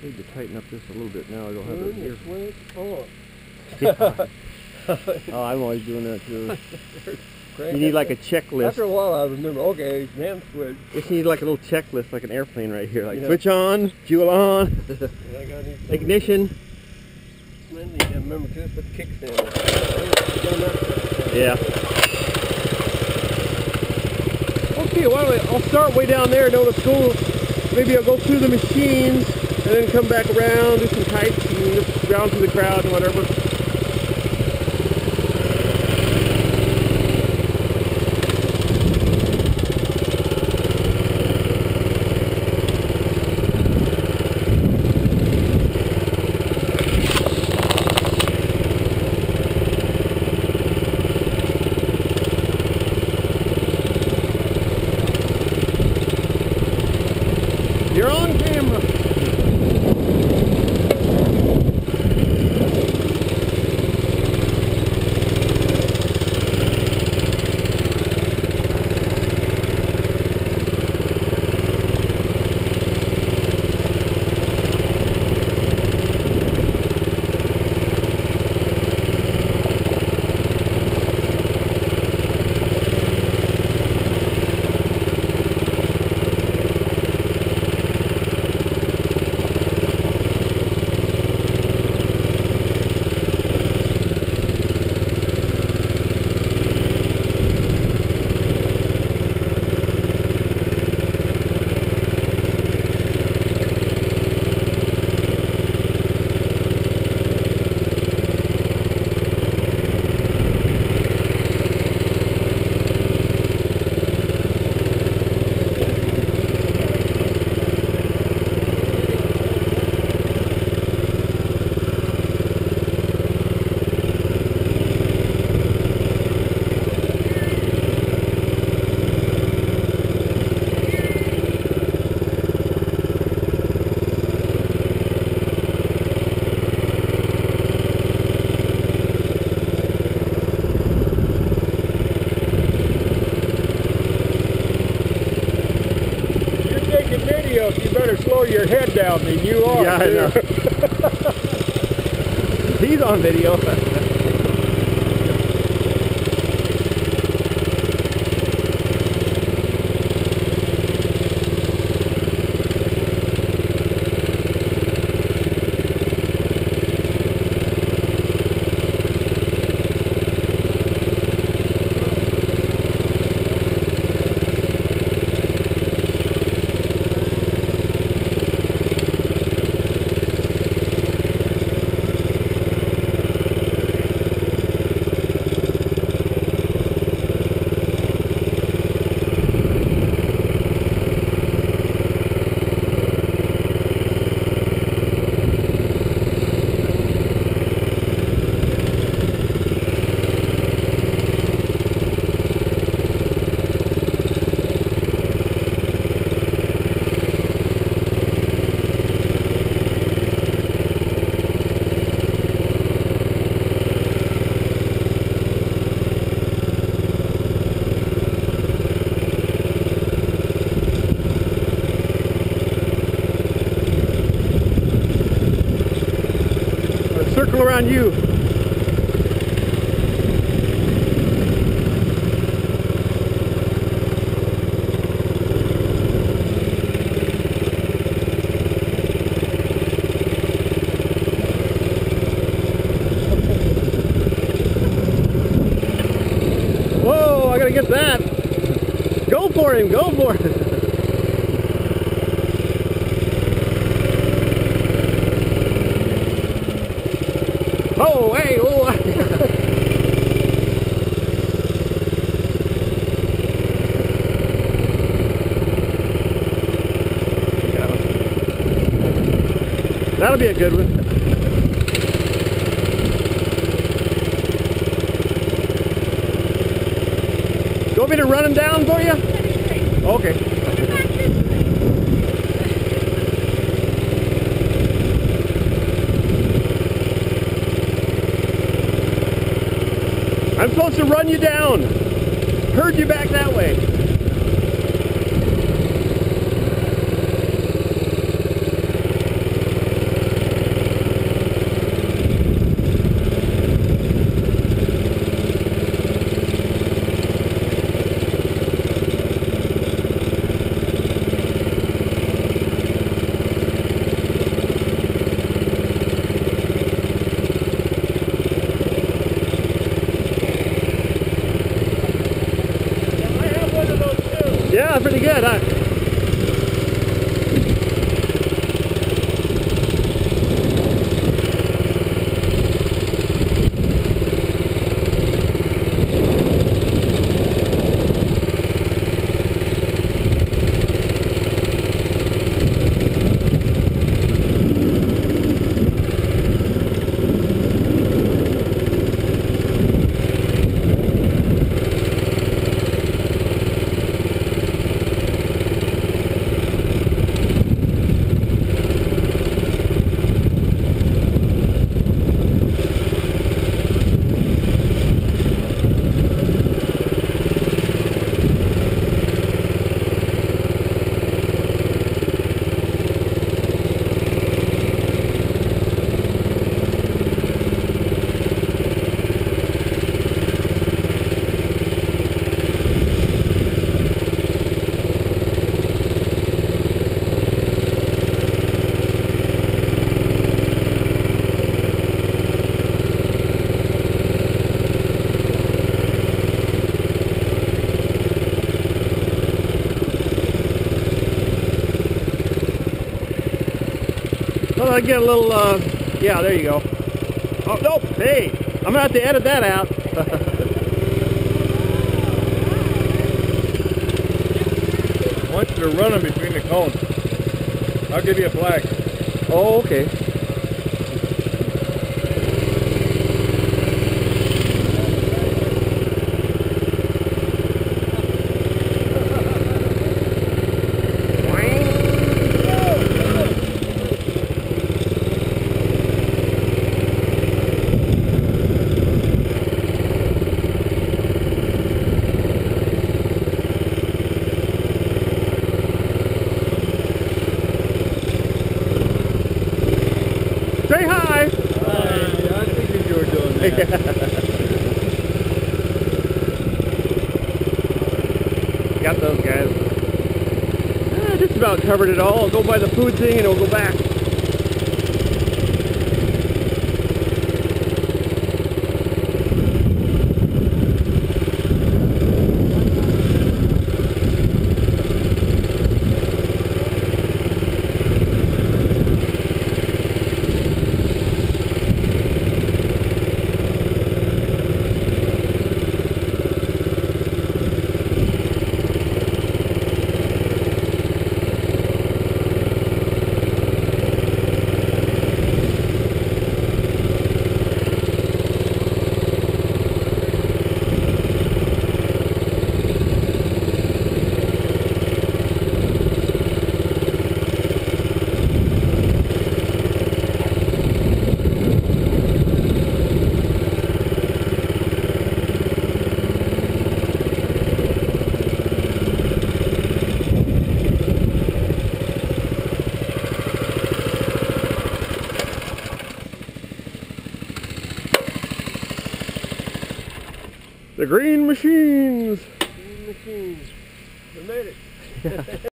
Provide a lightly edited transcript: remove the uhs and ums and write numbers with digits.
Need to tighten up this a little bit now. I don't have it here. Oh, I'm always doing that too. You need like a checklist. After a while, I remember. Okay, hand switch. You need like a little checklist, like an airplane right here. Like switch on, fuel on, ignition. Remember to put the kickstand on. Yeah. Okay, well, I'll start way down there, know the school. Maybe I'll go through the machines and then come back around, do some kites, and look around through the crowd and whatever. You're on camera. You better slow your head down than you are. Yeah, I know. He's on video. Circle around you. Whoa, I gotta get that. Go for him, go for it. Oh, hey, oh. That'll be a good one. You want me to run him down for you? Okay. I'm supposed to run you down. Herd you back that way. Yeah, pretty good, huh? Well, I get a little, yeah, there you go. Oh, nope, hey, I'm going to have to edit that out. I want you to run them between the cones. I'll give you a flag. Oh, okay. Say hi! I think you were doing that. Got those guys. Just about covered it all. I'll go by the food thing and we'll go back. The green machines. Green machines. We made it.